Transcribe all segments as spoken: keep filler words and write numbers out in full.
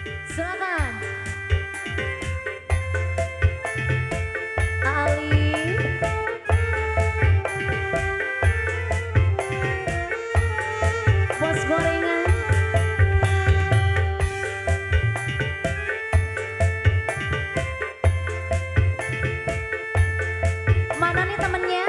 Silakan. Ali. Bos gorengan. Mana nih temennya?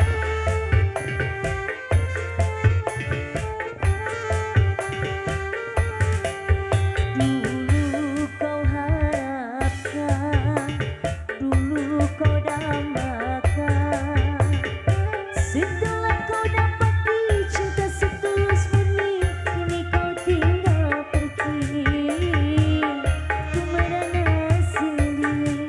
Dulu kau harapkan, dulu kau dambakan, setelah kau dapati cinta setulus murni, kini kau tinggal pergi ke merana sendiri.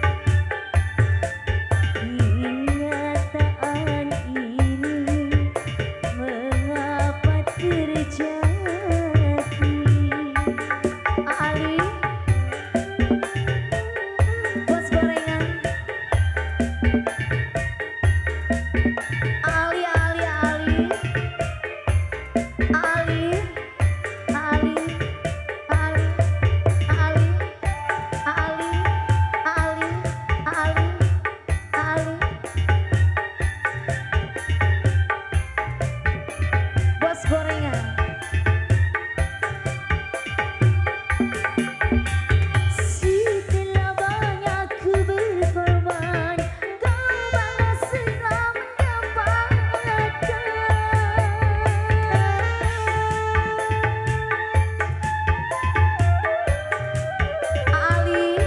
Kenyataan ini mengapa terjadi? Ali, bos gorengan. Ali, Ali, Ali, Ali, Ali, Ali, Ali, Ali, Ali, Ali, Ali. Bos gorengan. Setelah banyak ku berkorban, kau balas setelah mendapatkan. Ali,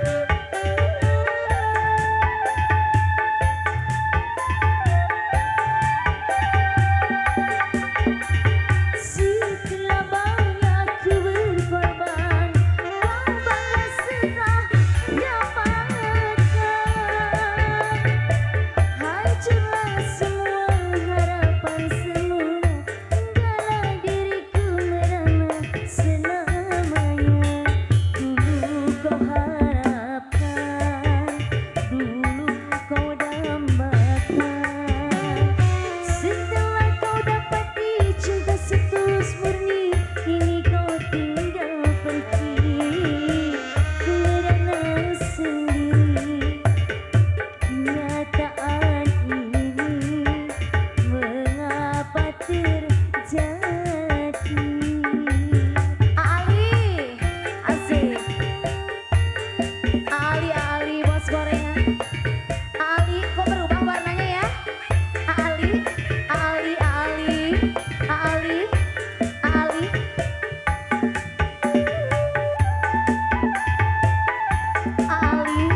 setelah banyak ku berkorban, kau balas setelah mendapatkan. Hancurlah semua harapan semula, tinggallah diriku merana selamanya. Dulu kau harapkan, dulu kau dambakan, setelah kau dapati cinta setulus murni, kini kau tinggal pergi ke merana sendiri. Kenyataan ini mengapa terjadi? Ali, asik. Ali, Ali, bos gorengan. Ali, kok berubah warnanya ya? Ali, Ali, Ali, Ali, Ali. Ali,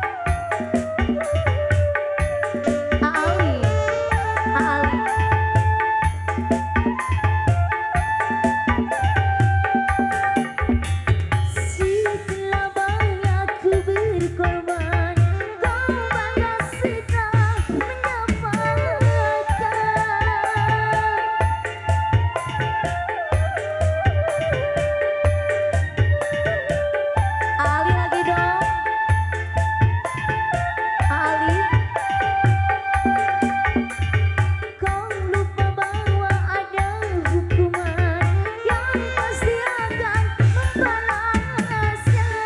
Ali, Ali. Setelah banyak ku berkorban, kau balas setelah mendapatkan. Ali lagi dong. Ali, kau lupa bahwa ada hukuman yang pasti akan membalasnya.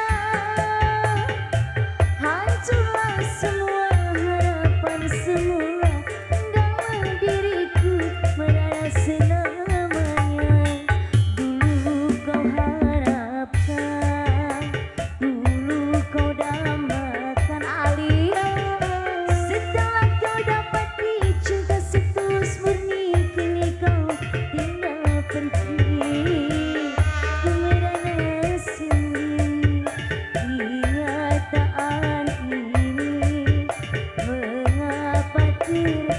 Hancurlah semua harapan semula, tinggallah diriku merana selamanya. Dulu kau harapkan, dulu kau dambakan. Ali, setelah kau dapati cinta setulus murni, kini kau tinggal pergi ke merana sendiri. Kenyataan ini mengapa terjadi?